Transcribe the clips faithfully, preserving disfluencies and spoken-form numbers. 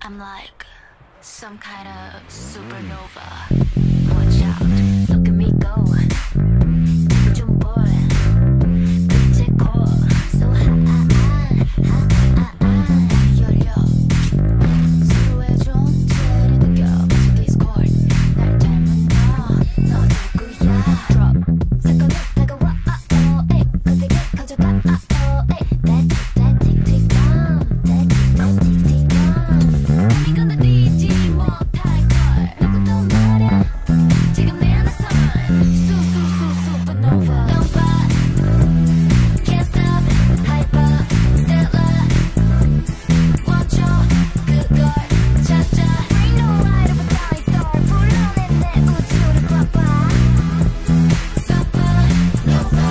I'm like some kind of supernova. Watch out, look at me go. 이거 좀 보여. 빛의 core so high, high, high. 열려. 서로의 존재를 느껴. This chord 날 닮은 너. 너 누구야? Drop. 색깔로 다가와. Oh, eh. 거세게 가져가. Oh, eh. That that tick tick bomb. That that tick tick bomb. 이건 느리지 못할 걸. 누구도 말야. 지금 내 안에서 Su su su supernova. Nova. Can't stop. Hyper. Stellar. 멈춰. 그걸 찾아. Bring the light of a dying star. 불러내 내 우주를 봐봐. Supernova.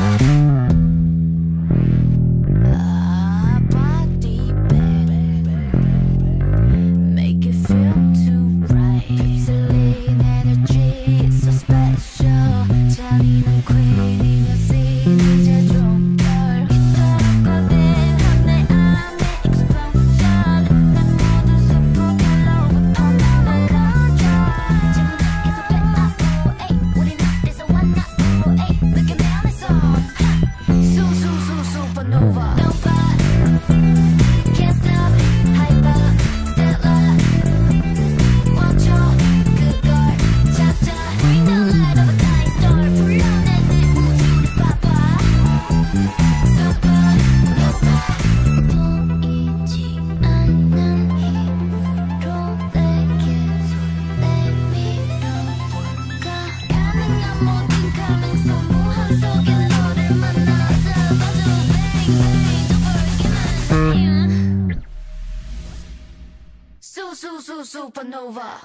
Ah, body baby. Make it feel too right. 휩쓸린 energy so special. 잔인한 queen이면 scene 이제 좀 덜. 이토록 거대한 내 안의 explosion. 난 모두 superhello부터 나만 control. 지금 계속 돼. Oh, ay. 우린 어디서 왔나? Oh, ay. Look at me on this song. Su su su supernova. Nova. Can't stop. Hyper. Stellar. 멈춰. 그걸 찾아. Bring the light of a dying star. 불러내 내 우주를 봐봐. Supernova. 보이지 않는 힘으로 내게 손 내밀어볼까? 가능한 모든 가능성 무한 속에 너를 만나서 봐줘 baby. 또 볼게만 해. Su su su supernova.